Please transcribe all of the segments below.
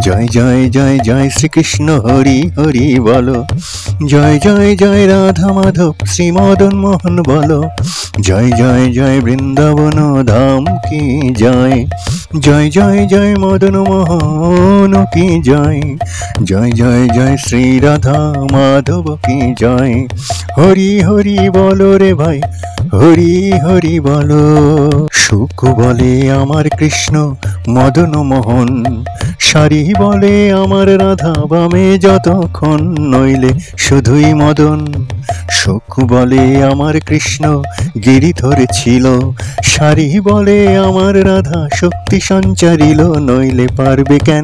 জয় জয় জয় জয় শ্রীকৃষ্ণ হরি হরি বলো। জয় জয় জয় রাধা মাধব শ্রী মদন মোহন বলো। জয় জয় জয় বৃন্দাবন ধাম কি জয়। জয় জয় জয় মদন মোহন কি জয়। জয় জয় জয় শ্রী রাধা মাধব কি জয়। হরি হরি বলো রে ভাই, হরি হরি বলো। সুখ বলে আমার কৃষ্ণ মদন মোহন, সারি বলে আমার রাধা বামে যতক্ষণ, নইলে শুধুই মদন। সুখ বলে আমার কৃষ্ণ গিরিধর ছিল, সারি বলে আমার রাধা শক্তি সঞ্চারিল, নইলে পারবে কেন।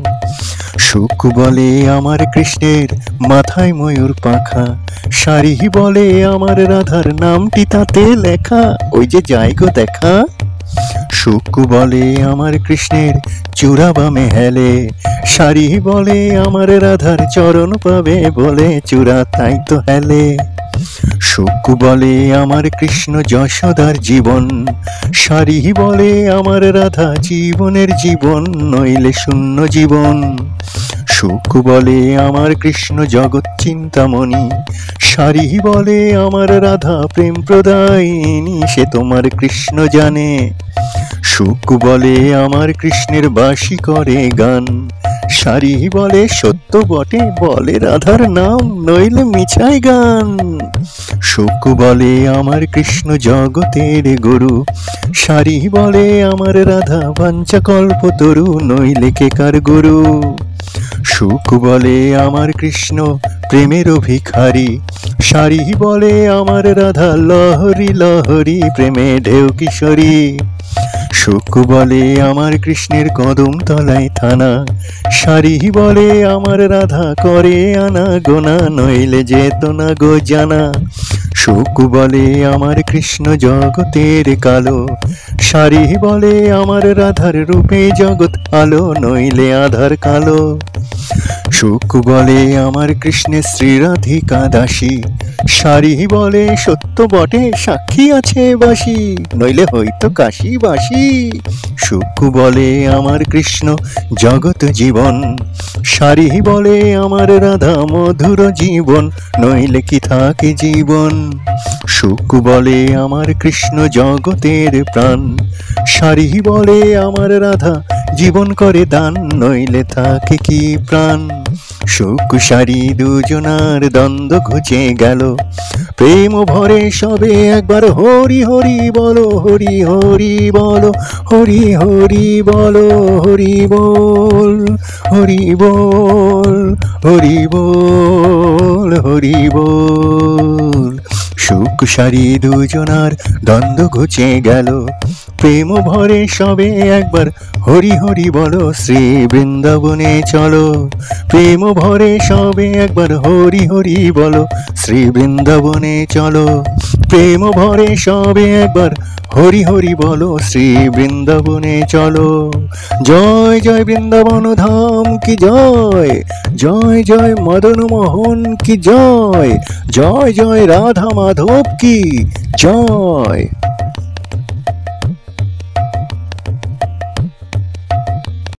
সুখ বলে আমার কৃষ্ণের মাথায় ময়ূর পাখা, সারি বলে আমার রাধার নামটি তাতে লেখা, ওই যে যাই গো দেখা। সুখ বলে আমার কৃষ্ণের চূড়া বামে হেলে, সারি বলে আমার রাধার চরণ পাবে বলে চূড়া তাই তো হেলে। সুখ বলে আমার কৃষ্ণ যশোদার জীবন, সারি বলে আমার রাধা জীবনের জীবন, নইলে শূন্য জীবন। সুখ বলে আমার কৃষ্ণ জগৎ চিন্তামণি, সারি বলে আমার রাধা প্রেম প্রদায়িনী, সে তোমার কৃষ্ণ জানে। সুখ বলে আমার কৃষ্ণের বাঁশি করে গান, সারি বলে সত্য বটে বলে রাধার নাম, নইলে মিছাই গান। সুখ বলে আমার কৃষ্ণ জগতের গুরু, সারি বলে আমার রাধা বাঞ্ছা কল্পতরু, নইলে কে কার গুরু। সুখ বলে আমার কৃষ্ণ প্রেমের ভিখারি, সারি বলে আমার রাধা লহরি লহরি প্রেমে ঢেউ কিশোরী। সুখ বলে আমার কৃষ্ণের কদম তলায় থানা, সারি বলে আমার রাধা করে আনা গোনা, নইলে যেত না গো জানা। সুখ বলে আমার কৃষ্ণ জগতের কালো, সারি বলে আমার রাধার রূপে জগৎ আলো, নইলে আধার কালো। সুখ বলে আমার কৃষ্ণের শ্রী রাধিকা দাসী, সারি বলে সত্য বটে সাক্ষী আছে বাসি, নইলে হইতো কাশী বাসি। সুখ বলে আমার কৃষ্ণ জগৎ জীবন, সারি বলে আমার রাধা মধুর জীবন, নইলে কি থাকে জীবন। সুখ বলে আমার কৃষ্ণ জগতের প্রাণ, সারি বলে আমার রাধা জীবন করে দান, নইলে থাকে কি প্রাণ। সুখ সারি দুজনার দ্বন্দ্ব ঘুচে গেল, প্রেম ভরে সবে একবার হরি হরি বলো, হরি হরি বলো, হরি হরি বলো, হরি বল, হরি বল, হরি বল, হরি বল। সুখ সারি দুজনার দ্বন্দ্ব ঘুচে গেল, প্রেম ভরে সবে একবার হরি হরি বলো, শ্রী বৃন্দাবনে চলো। প্রেম ভরে সবে একবার হরি হরি বলো, শ্রী বৃন্দাবনে চলো। প্রেম ভরে সবে একবার হরি হরি বলো, শ্রী বৃন্দাবনে চলো। জয় জয় বৃন্দাবন ধাম কি জয়। জয় জয় মদন মোহন কি জয়। জয় জয় রাধা মাধব কি জয়।